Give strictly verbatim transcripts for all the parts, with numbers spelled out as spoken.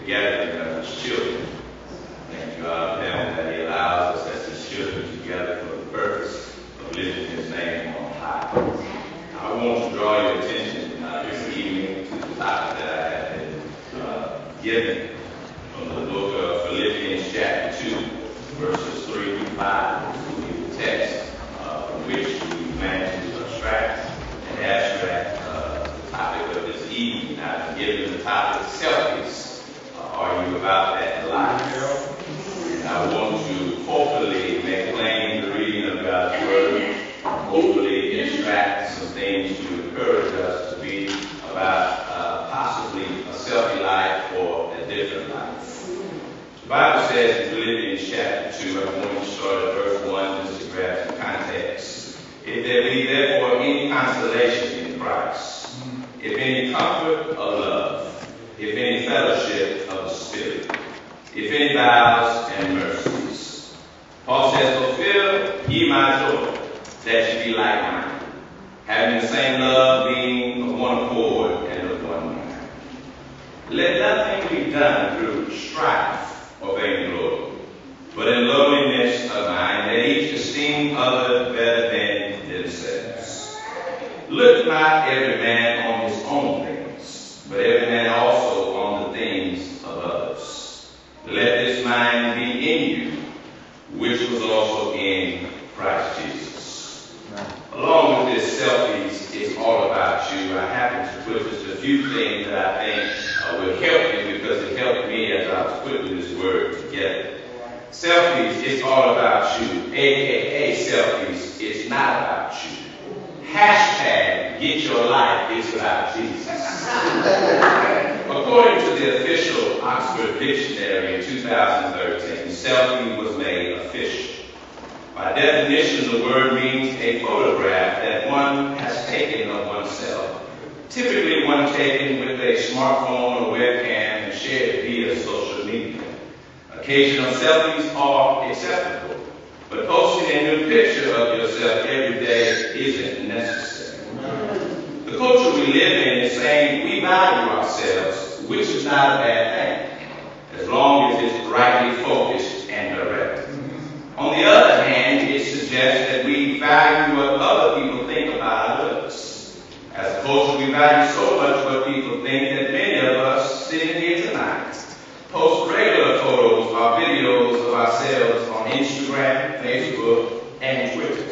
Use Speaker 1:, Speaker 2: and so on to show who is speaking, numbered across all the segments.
Speaker 1: gathering of his children. Thank God, Him, that He allows us as His children together for the purpose of lifting His name on high. I want to draw your attention uh, this evening to the topic that I have been uh, given from the book of Philippians chapter two, verses three through five. This will be the text uh, from which we managed to abstract and abstract uh, the topic of this evening. I've been given the topic selfies. Uh, are you about that life? And I want to hopefully make plain the reading of God's Word, hopefully extract some things to encourage us to be about uh, possibly a selfie life or a different life. The Bible says in Philippians chapter two, I'm going to start at verse one just to grab some context. If there be therefore any consolation in Christ, if any comfort of love, if any fellowship of the Spirit, if any vows and mercies. Paul says, fulfill ye my joy, that ye be like-minded, having the same love, being of one accord and of one mind. Let nothing be done through strife or vainglory, but in lowliness of mind, let each esteem other better than themselves. Look not every man on his own things, but every man also on the things of others. Let this mind be in you, which was also in Christ Jesus. Along with this selfies, it's all about you. I happen to put just a few things that I think uh, will help you because it helped me as I was putting this word together. Selfies, it's all about you. A K A selfies, it's not about you. Hashtag get your life is about Jesus. According to the official Oxford Dictionary in two thousand thirteen, selfie was made official. By definition, the word means a photograph that one has taken of oneself, typically one taken with a smartphone or webcam and shared via social media. Occasional selfies are acceptable, but posting a new picture of yourself every day isn't necessary. The culture we live in is saying we value ourselves, which is not a bad thing, as long as it's rightly focused and directed. On the other hand, it suggests that we value what other people think about us. As a culture, we value so much what people think that many of us sitting here tonight post regular photos or videos of ourselves on Instagram, Facebook, and Twitter.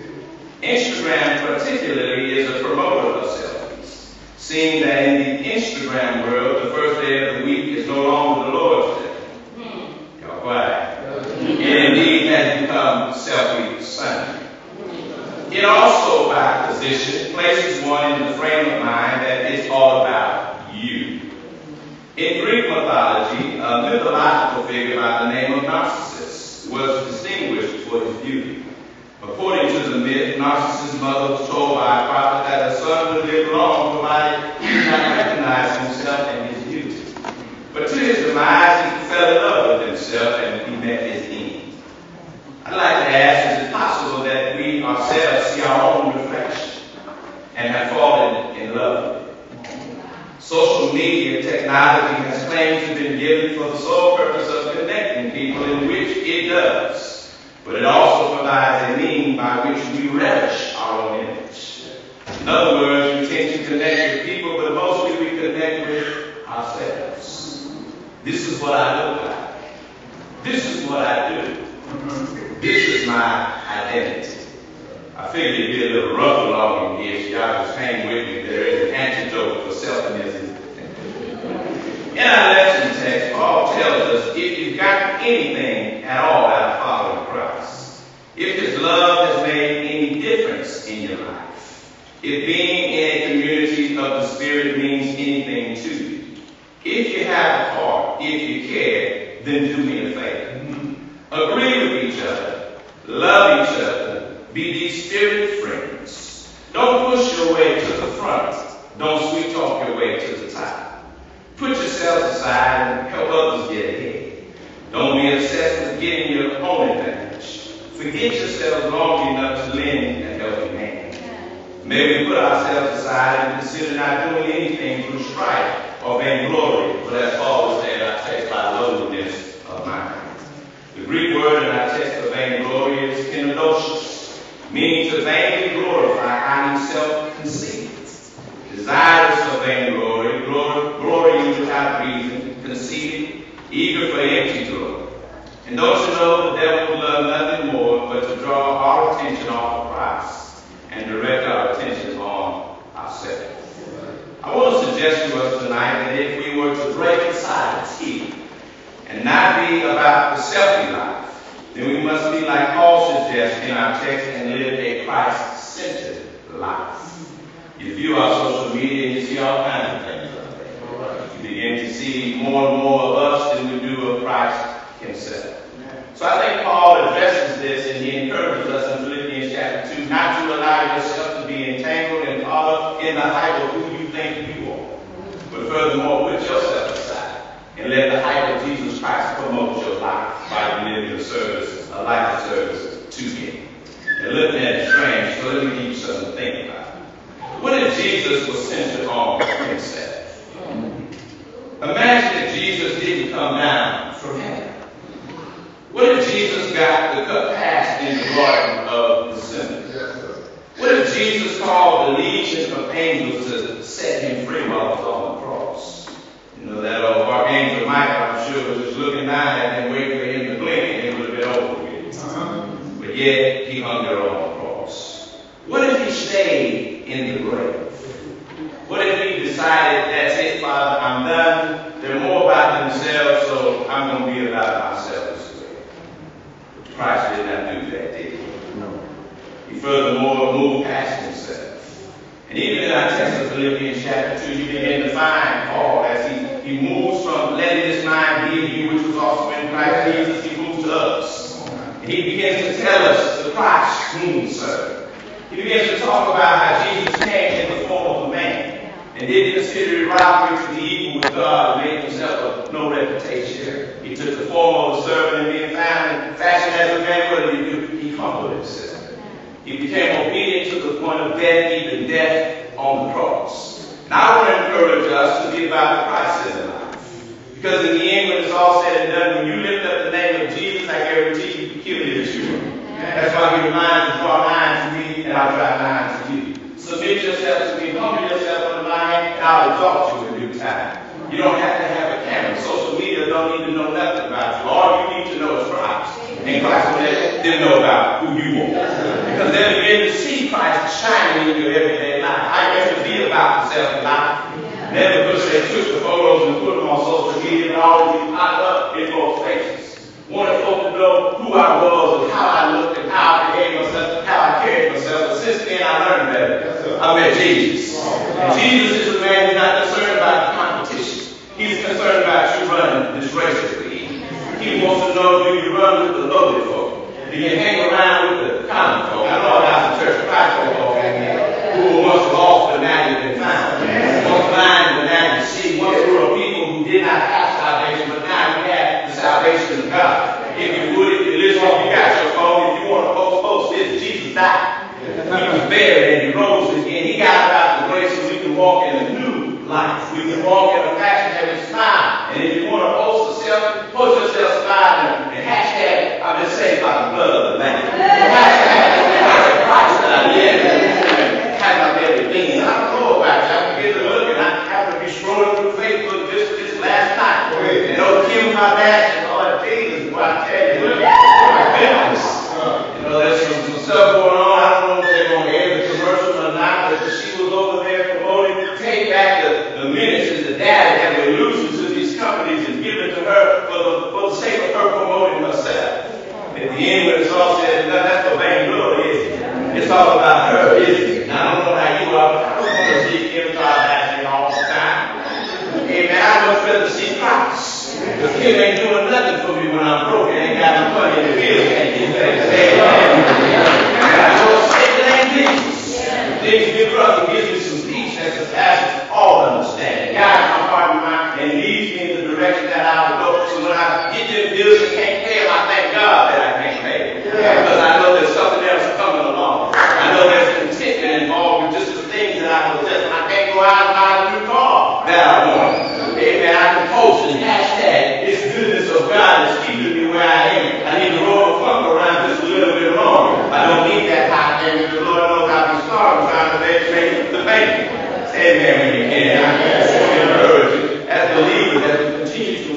Speaker 1: Instagram particularly is a promoter of selfies, seeing that in the Instagram world, the first day of the week is no longer the Lord's Day. Y'all quiet. It indeed has become Selfie Sunday. It also, by position, places one in the frame of mind that it's all about you. In Greek mythology, a mythological figure by the name of Narcissus was distinguished for his beauty. According to the myth, Narcissus' mother was told by a prophet that her son would live long, provided he did not recognize himself and his beauty. But to his demise, he fell in love with himself and he met his end. I'd like to ask, is it possible that we ourselves see our own reflection and have fallen in love? Social media technology has claimed to have been given for the sole purpose of connecting people, in which it does. But it also provides a means by which we relish our own image. In other words, we tend to connect with people, but mostly we connect with ourselves. This is what I look like. This is what I do. This is my identity. I figured it'd be a little rough along in here, so y'all just hang with me. There is an antidote for selfism. In our lesson text, Paul tells us if you've got anything at all out of following Christ, if his love has made any difference in your life, if being in a community of the Spirit means anything to you, if you have a heart, if you care, then do me a favor. Agree with each other, love each other, be these spirit friends. Don't push your way to the front. Don't sweet talk your way to the top. Put yourselves aside and help others get ahead. Don't be obsessed with getting your own advantage. Forget yourselves long enough to lend a helping hand. May we put ourselves aside and consider not doing anything through strife or vainglory, but as Paul was saying, I conceited, eager for empty joy. And don't you know the devil would love nothing more but to draw our attention off of Christ and direct our attention on ourselves. I want to suggest to us tonight that if we were to break aside the teeth and not be about the selfie life, then we must be like Paul suggests in our text and live a Christ-centered life. You view our social media and you see all kinds of things up there. You begin to see more and more of us than we do of Christ himself. So I think Paul addresses this and he encourages us in Philippians chapter two not to allow yourself to be entangled and caught up in the hype of who you think you are. But furthermore, put yourself aside and let the hype of Jesus Christ promote your life by living a service, a life of service to him. And looking at it strange, so let me give you something to think about. What if Jesus was centered on himself? Imagine if Jesus didn't come down from heaven. What if Jesus got the cut pass in the Garden of Gethsemane? What if Jesus called the legion of angels to set him free while he was on the cross? You know, that old Archangel Michael, I'm sure, was just looking down at him, waiting for him to blink, and it would have been over with. Uh-huh. But yet, he hung there on the cross. What if he stayed in the grave? What if he decided, that's it, Father, I'm done. They're more about themselves, so I'm going to be about myself as well. But Christ did not do that, did he? No. He furthermore moved past himself. And even in our text of Philippians chapter two, you begin to find Paul as he, he moves from letting his mind be in you, which was also in Christ Jesus, he moves to us. And he begins to tell us the Christ whom we serve. He begins to talk about how Jesus came in the form of a man and didn't consider it robbery to be equal with God and made himself of no reputation. He took the form of a servant and being found in fashion as a man, what did he do? He humbled himself. He became obedient to the point of death, even death on the cross. Now I want to encourage us to be about the Christ-centered life. Because in the end, when it's all said and done, when you lift up the name of Jesus, I guarantee you, he'll be at you. That's why he reminds us, draw nigh to me, and I'll draw nigh to you. Submit yourself to me, humble yourself under my hand, and I'll exalt you in due time. You don't have to have a camera. Social media don't need to know nothing about you. All you need to know is Christ. And Christ will let them know about who you are. Because they'll begin to see Christ shining in your everyday life. I guess to be about yourself in life. Never because they took the photos and put them on social media and always be popped up in folks' faces. Wanted folks to know who I was and how I looked and how I behaved myself, how I carried myself. But since then I learned better. I met Jesus. And Jesus is a man who's not concerned about competition. He's concerned about you running this race with me. He wants to know, do you run with the lowly folk? Do you hang around with the common folk? I know about some church of Christ folk in here who were once lost but now you've been found. Once blind but now you see. Once we were people who did not have salvation, but now we have the salvation of God. If you would, if you listen, if you got your phone, if you want to post, post this. Jesus died. He was buried and he rose again. He got about the grace so we can walk in a new life. We can walk in a fashion that we smile. And if you want to post a selfie, post yourself smiling and hashtag, I've been saved by the blood of the Lamb. Hashtag Christ that I live and have my very being. I don't know about you. I begin to look and I happen to be scrolling through Facebook just, just last night. And old Kim Kardashian, Lord Jesus, boy, I tell you, look, my goodness. You know, there's some, some stuff going on. I don't know if they're going to air the commercials or not, but she was over there promoting, take back the, the minutes and the data that were losing to these companies and give it to her for the, for the sake of her promoting herself. At the end, when it's all said and done, that's what vainglory is. It's all about her, isn't it? Now, I don't know how you are, but I don't want to see Kim Kardashian all the time. Hey, man, I much rather see Christ. Because Kim ain't doing nothing for me when I'm broke and ain't got no money in the bills. Can't get things. And I go say the name Jesus. Things big brother gives me some peace that surpasses all understanding. God, my heart and mind, and leads me in the direction that I will go. So when I get them bills and can't pay them, I thank God that I can't pay them. Because I know there's something else coming along. I know there's contentment involved with just the things that I possess. And I can't go out and buy a new car that I want. Amen. I can post and hashtag this goodness of God is keeping me where I am. I need to roll a funk around just a little bit longer. I don't need that high end because the Lord knows I'll be starving trying to make the bank. Say amen when you can. I want to encourage you as believers as we continue to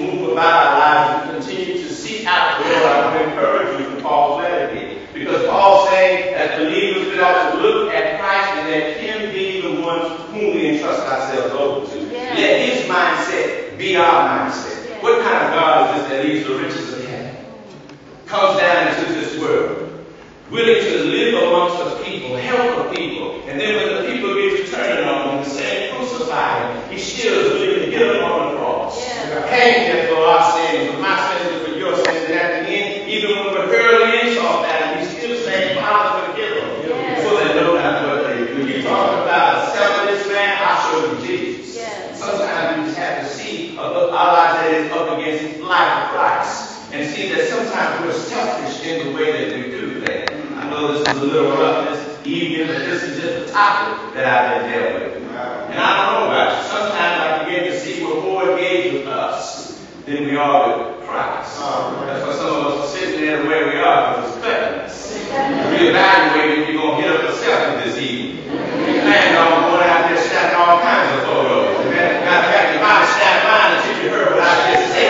Speaker 1: leaves the riches of heaven, comes down into this world, willing to live amongst the people, help the people, and then when the people get to turning on him and saying, crucify him, he still is willing to get up on the cross. Yeah. Hang there for our sins, for my sins, and for your sins, and at the end, even when we're hurling insult at him, he's still saying, Father, forgive them, yeah. So they know not what they do. When you talk about a selfless man, I'll show you Jesus. Yeah. Sometimes we just have to see our lives that is up against the life of Christ, and see that sometimes we're selfish in the way that we do things. I know this is a little rough this evening, but this is just a topic that I've been dealing with. And I don't know about you. Sometimes I begin to see we're more engaged with us than we are with Christ. That's why some of us are sitting there the way we are, because it's cutting us. Reevaluate if you're going to get up a selfie this evening. You plan on going out there snapping all kinds of photos. Matter of fact, you might snap mine until you heard what I just said.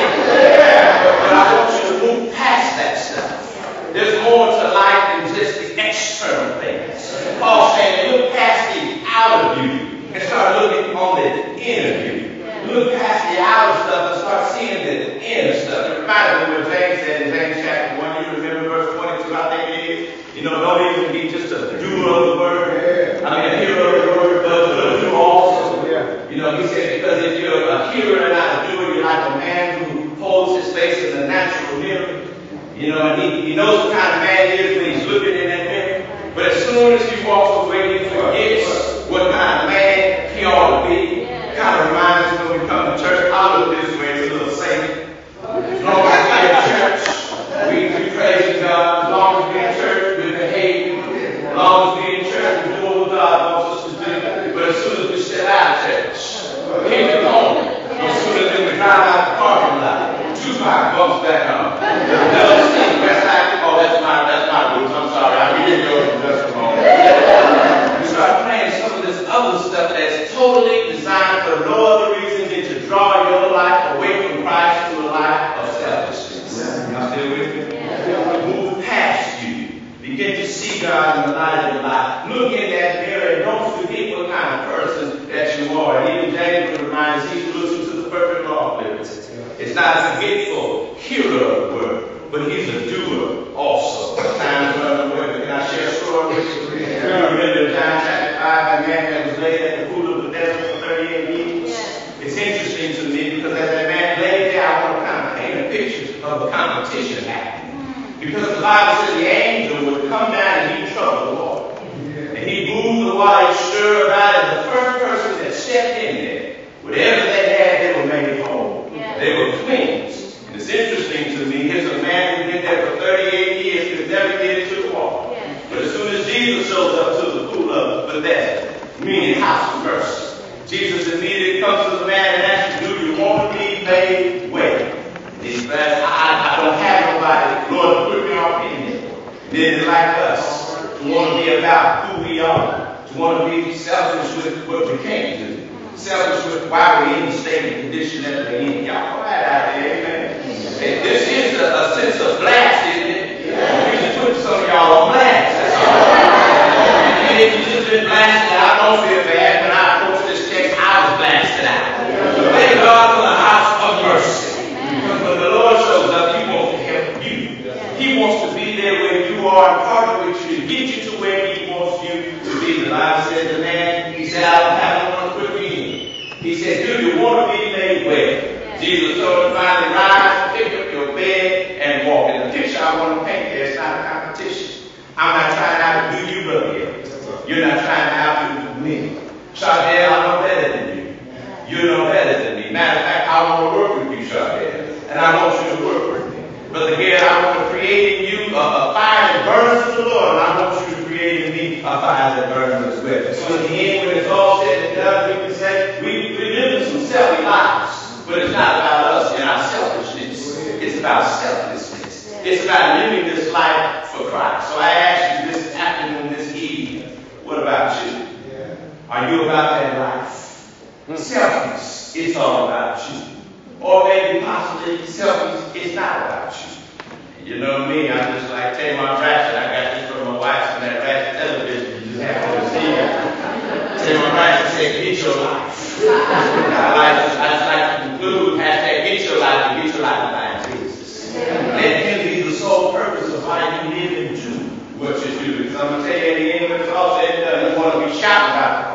Speaker 1: But I want you to move past that stuff. There's more to life than just the external things. Paul saying, look past the outer beauty and start looking on the inner beauty. Look past the outer stuff and start seeing the inner stuff. It reminds me what James said in James chapter one. You remember verse twenty-two, I think it is. You know, don't even be just a doer of the word. I mean, a hearer of the word, but a doer also. You know, he said, because if you're a hearer and not a doer, you're like a man who holds his face in the natural mirror. You know, and he, he knows what kind of man he is when he's looking in that mirror. But as soon as he walks away, he forgets what kind of man he ought to be. It kind of reminds us when we come to church, I look this way as a little saint. As long as we're in church, we, we praise God. As long as we're in church, we behave. As long as we're in church, we do what God wants us to do. But as soon as we step out of church, keep it going. As soon as we drive out the parking lot, Tupac bumps back on. Another thing, that's like, oh, that's my, that's my roots. I'm sorry, I really go from just a moment. We start playing some of this other stuff that's totally designed for no other reason than to draw your life away from Christ to a life of selfishness. Y'all still with me? Yeah. Move past you. Begin to see God in the light of your life. Look in that mirror and don't forget what kind of person that you are. And even James would remind us, he who listens to the perfect law of liberty. It's not a forgetful hearer of the word, but he's a doer also. Times running away, but can I share a story with you? You remember John chapter five, a man that was laid at the pool of the desert for thirty-eight years? Yeah. It's interesting to me because as that man laid there, I want to kind of paint a picture of a competition happening. Because the Bible says the angel would come down and he'd trouble the water. And he'd move the water, he'd stir about it, and the first person that stepped in there, whatever they had, they were made whole. They were cleansed. And it's interesting to me, here's a man who's been there for thirty-eight years, could never get into the water. Yeah. But as soon as Jesus shows up to the pool of Bethesda, meaning house of mercy, Jesus immediately comes to the man and asks him, do you want to be made well? And he says, I, I don't have nobody. Lord, put me on in here. And then it's like us, to want to be about who we are, to want to be selfish with what we can't do. Selfish with why we're in the state of condition that we're in. Y'all quiet out there, amen. Hey, this is a, a sense of blast, isn't it? Yeah. We just put some of y'all on blast. That's all. And if you just been blasted, I don't feel bad. When I approached this text, I was blasted out. So thank God for the house of mercy. Because when the Lord shows up, He wants to help you. He wants to be there where you are and partner with you, get you to where He wants you to be. The Bible says the man, he said, I don't have no one to put me in. He said, do you want to be made well? Yeah. Jesus told him, finally, rise, pick up your bed, and walk. And the picture I want to paint there is not a competition. I'm not trying out to do you, brother. You're not trying out to do me. Chardell, I know better than you. You know better than me. Matter of fact, I want to work with you, Chardell. And I want you to work with me. Brother Gary, I want to create in you a, a fire that burns for the Lord. And I want you to create in me a fire that burns as well. So in the end, when it's all said and done, we can say, we some selfish lives, but it's not about us and our selfishness. It's about selflessness. It's about living this life for Christ. So I ask you this afternoon, this evening, what about you? Are you about that life? Selfish, it's all about you. Or maybe possibly selfish, it's not about you. You know me, I'm just like Tamar Ratchet. I got this from my wife from that Ratchet television. You just have to see it. Tamar Ratchet said, get your life. I like, I just like to conclude, hashtag get your life and get your life to find Jesus. what you do. Because I'm going to tell you, in the English culture, it doesn't want to be shouting about